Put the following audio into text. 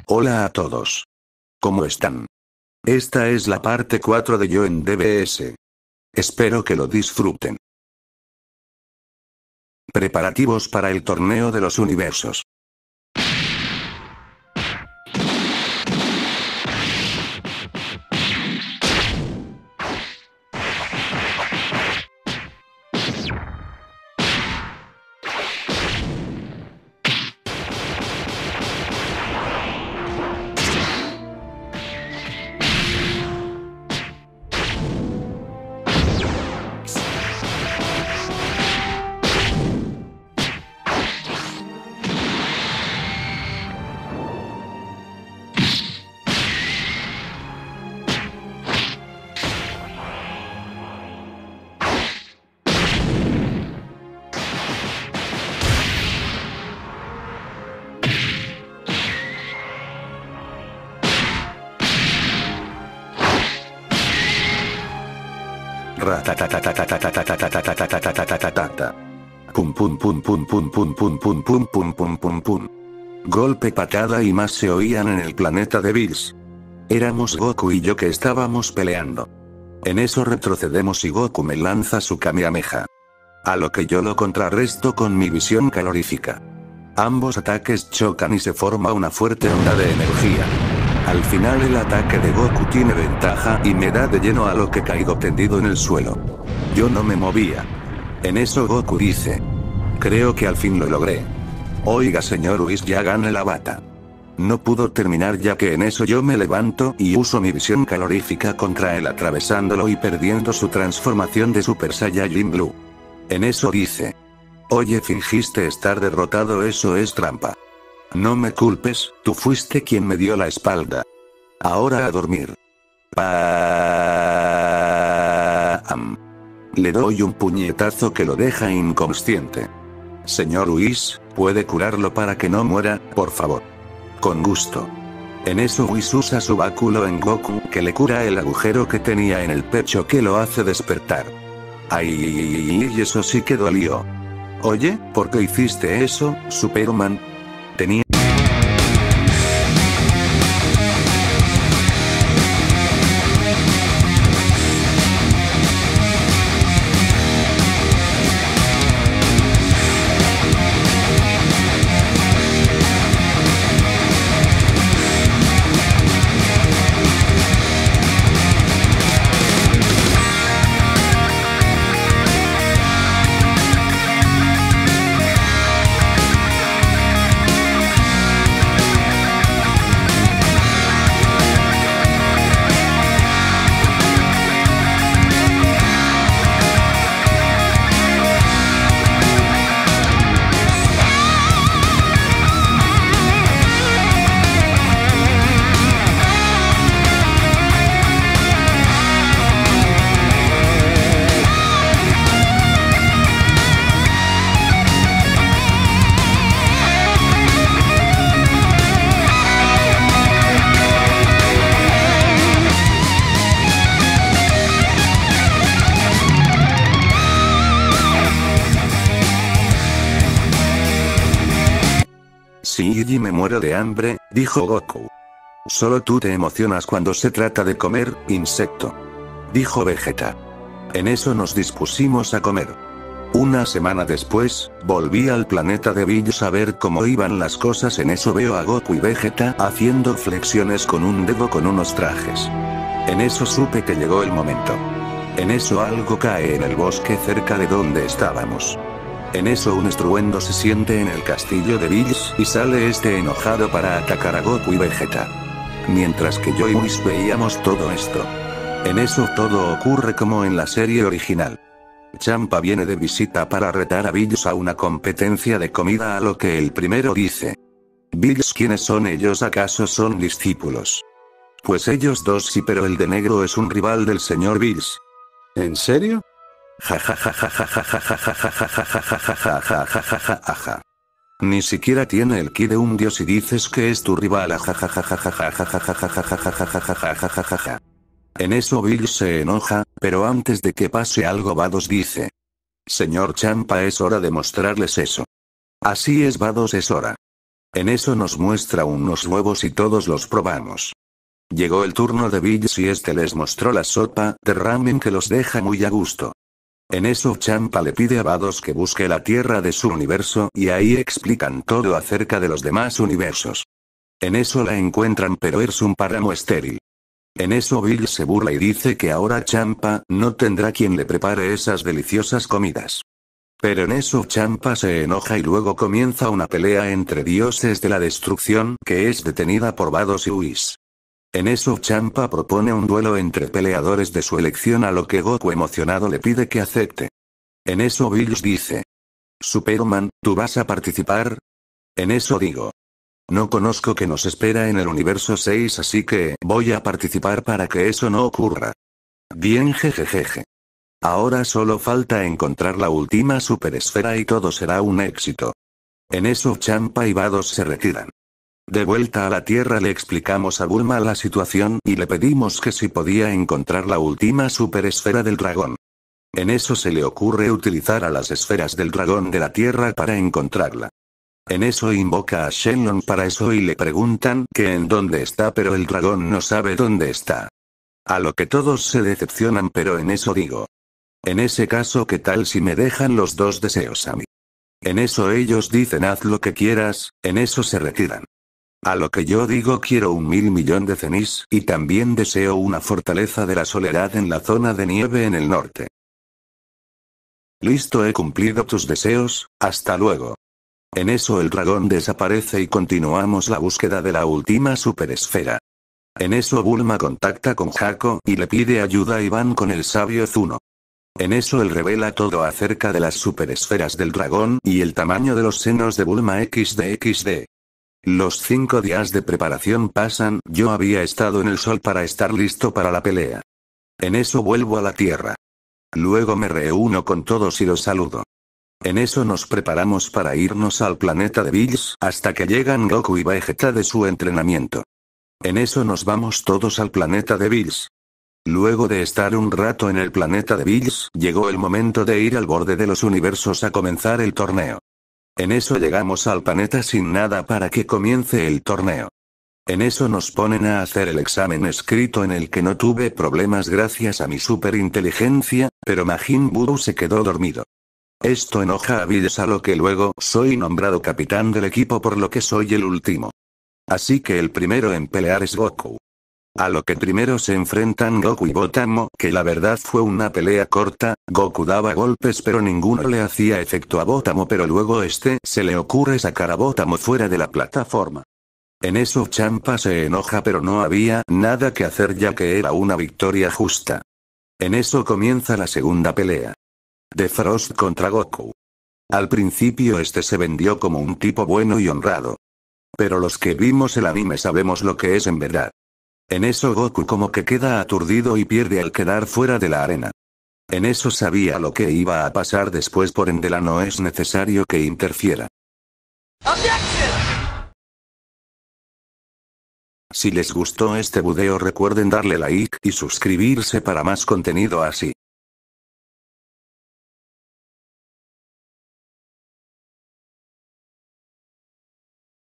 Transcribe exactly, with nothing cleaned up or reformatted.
Hola a todos. ¿Cómo están? Esta es la parte cuatro de Yo en D B S. Espero que lo disfruten. Preparativos para el torneo de los universos. Ratatatatatatatatatatatatatata. Pum pum pum pum pum pum pum pum pum pum pum pum pum. Golpe, patada y más se oían en el planeta de Bills. Éramos Goku y yo que estábamos peleando. En eso retrocedemos y Goku me lanza su Kamehameha. A lo que yo lo contrarresto con mi visión calorífica. Ambos ataques chocan y se forma una fuerte onda de energía. Al final el ataque de Goku tiene ventaja y me da de lleno a lo que caigo tendido en el suelo. Yo no me movía. En eso Goku dice: creo que al fin lo logré. Oiga señor Whis, ya gané la bata. No pudo terminar ya que en eso yo me levanto y uso mi visión calorífica contra él atravesándolo y perdiendo su transformación de Super Saiyajin Blue. En eso dice: oye, fingiste estar derrotado, eso es trampa. No me culpes, tú fuiste quien me dio la espalda. Ahora a dormir. ¡Pam! Le doy un puñetazo que lo deja inconsciente. Señor Whis, ¿puede curarlo para que no muera, por favor? Con gusto. En eso Whis usa su báculo en Goku que le cura el agujero que tenía en el pecho que lo hace despertar. ¡Ay! Y eso sí que dolió. Oye, ¿por qué hiciste eso, Superman? Tenía... Sí, y me muero de hambre, dijo Goku. Solo tú te emocionas cuando se trata de comer, insecto, dijo Vegeta. En eso nos dispusimos a comer. Una semana después, volví al planeta de Bills a ver cómo iban las cosas. En eso veo a Goku y Vegeta haciendo flexiones con un dedo con unos trajes. En eso supe que llegó el momento. En eso algo cae en el bosque cerca de donde estábamos. En eso un estruendo se siente en el castillo de Bills y sale este enojado para atacar a Goku y Vegeta. Mientras que yo y Whis veíamos todo esto. En eso todo ocurre como en la serie original. Champa viene de visita para retar a Bills a una competencia de comida, a lo que el primero dice: Bills, ¿quiénes son ellos? ¿Acaso son discípulos? Pues ellos dos sí, pero el de negro es un rival del señor Bills. ¿En serio? Ja. Ni siquiera tiene el ki de un dios y dices que es tu rival. En eso Bills se enoja, pero antes de que pase algo Vados dice: señor Champa, es hora de mostrarles eso. Así es, Vados, es hora. En eso nos muestra unos huevos y todos los probamos. Llegó el turno de Bills y este les mostró la sopa de ramen que los deja muy a gusto. En eso Champa le pide a Vados que busque la tierra de su universo y ahí explican todo acerca de los demás universos. En eso la encuentran pero es un páramo estéril. En eso Bills se burla y dice que ahora Champa no tendrá quien le prepare esas deliciosas comidas. Pero en eso Champa se enoja y luego comienza una pelea entre dioses de la destrucción que es detenida por Vados y Whis. En eso Champa propone un duelo entre peleadores de su elección a lo que Goku emocionado le pide que acepte. En eso Bills dice: Superman, ¿tú vas a participar? En eso digo: no conozco qué nos espera en el universo seis así que voy a participar para que eso no ocurra. Bien jejejeje. Ahora solo falta encontrar la última superesfera y todo será un éxito. En eso Champa y Vados se retiran. De vuelta a la Tierra le explicamos a Bulma la situación y le pedimos que si podía encontrar la última superesfera del dragón. En eso se le ocurre utilizar a las esferas del dragón de la Tierra para encontrarla. En eso invoca a Shenlong para eso y le preguntan que en dónde está pero el dragón no sabe dónde está. A lo que todos se decepcionan pero en eso digo: en ese caso ¿qué tal si me dejan los dos deseos a mí? En eso ellos dicen haz lo que quieras, en eso se retiran. A lo que yo digo quiero un mil millón de cenis y también deseo una fortaleza de la soledad en la zona de nieve en el norte. Listo, he cumplido tus deseos, hasta luego. En eso el dragón desaparece y continuamos la búsqueda de la última superesfera. En eso Bulma contacta con Jaco y le pide ayuda y van con el sabio Zuno. En eso él revela todo acerca de las superesferas del dragón y el tamaño de los senos de Bulma equis de equis de. Los cinco días de preparación pasan, yo había estado en el sol para estar listo para la pelea. En eso vuelvo a la Tierra. Luego me reúno con todos y los saludo. En eso nos preparamos para irnos al planeta de Bills hasta que llegan Goku y Vegeta de su entrenamiento. En eso nos vamos todos al planeta de Bills. Luego de estar un rato en el planeta de Bills, llegó el momento de ir al borde de los universos a comenzar el torneo. En eso llegamos al planeta sin nada para que comience el torneo. En eso nos ponen a hacer el examen escrito en el que no tuve problemas gracias a mi superinteligencia, pero Majin Buu se quedó dormido. Esto enoja a Bills a lo que luego soy nombrado capitán del equipo por lo que soy el último. Así que el primero en pelear es Goku. A lo que primero se enfrentan Goku y Botamo, que la verdad fue una pelea corta, Goku daba golpes pero ninguno le hacía efecto a Botamo pero luego este se le ocurre sacar a Botamo fuera de la plataforma. En eso Champa se enoja pero no había nada que hacer ya que era una victoria justa. En eso comienza la segunda pelea. De Frost contra Goku. Al principio este se vendió como un tipo bueno y honrado. Pero los que vimos el anime sabemos lo que es en verdad. En eso Goku como que queda aturdido y pierde al quedar fuera de la arena. En eso sabía lo que iba a pasar después por ende la no es necesario que interfiera. Si les gustó este video recuerden darle like y suscribirse para más contenido así.